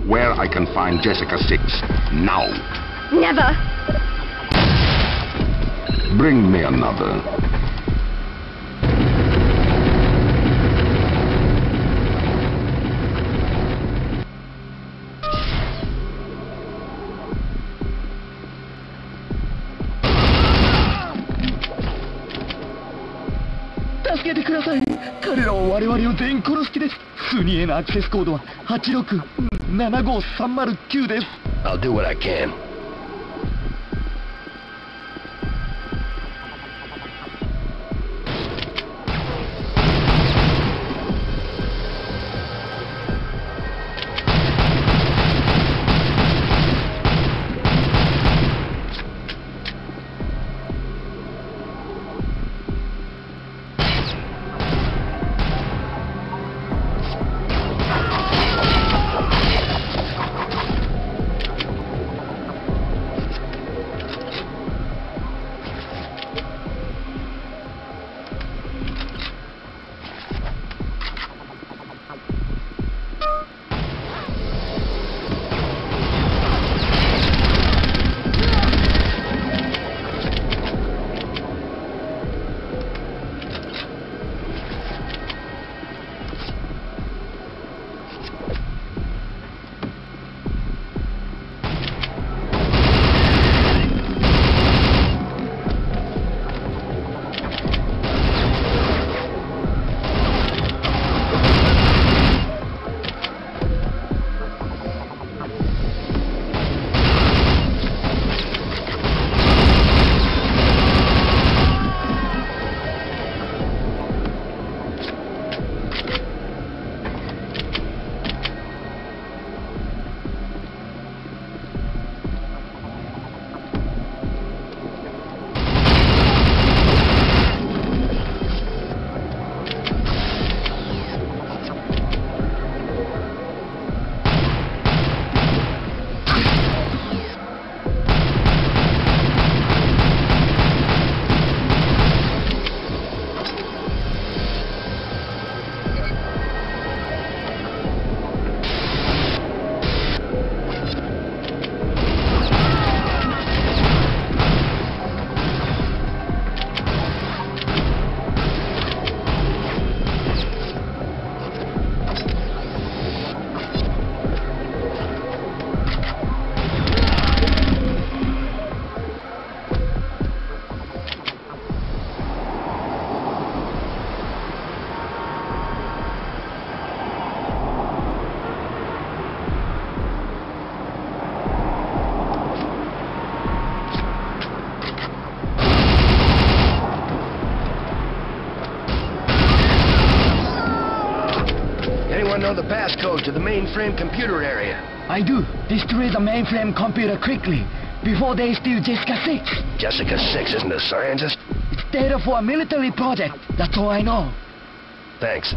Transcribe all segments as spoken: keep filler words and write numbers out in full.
where I can find Jessica Six. Now. Never. Bring me another. I'll do what I can. Know the passcode to the mainframe computer area. I do. Destroy the mainframe computer quickly, before they steal Jessica Six. Jessica Six isn't a scientist? It's data for a military project. That's all I know. Thanks.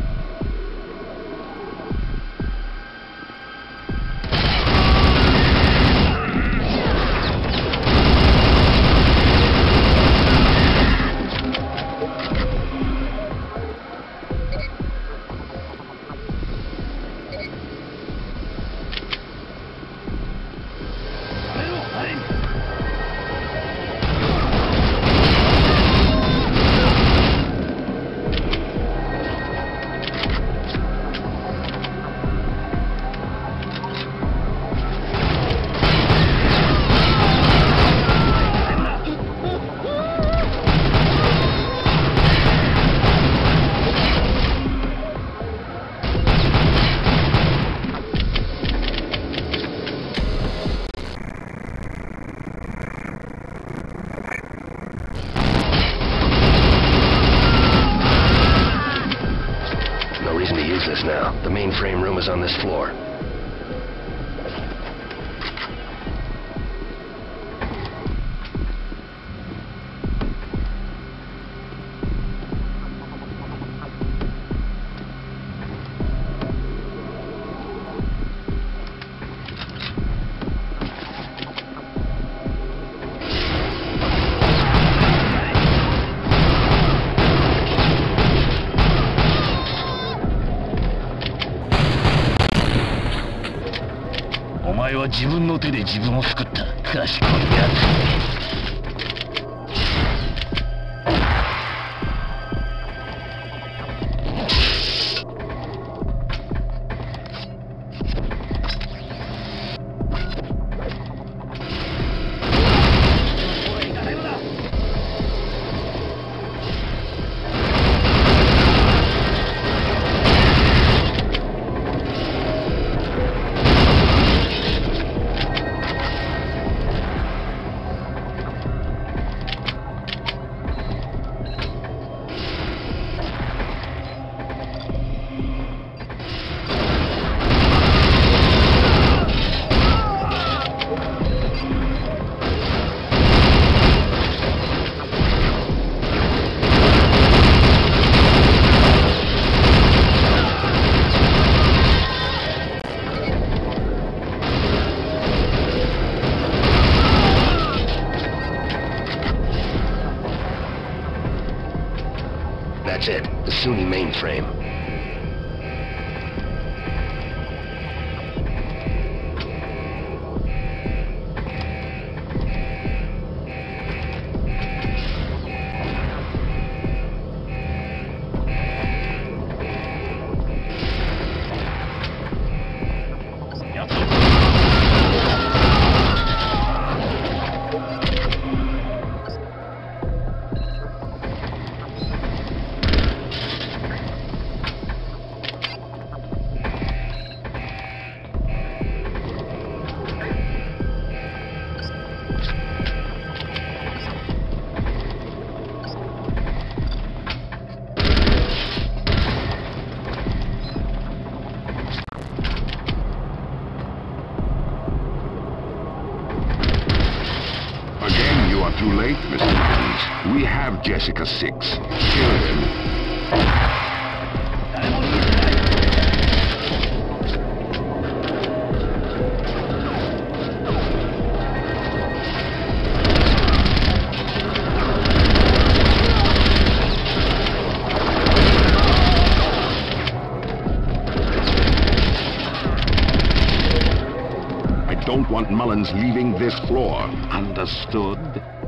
Now, the mainframe room is on this floor. 前は自分の手で自分を救った。賢いやつ。 That's it, the Sunni mainframe. Again, you are too late, Mister Mullins. We have Jessica six. Kill him. I don't want Mullins leaving this floor. Understood?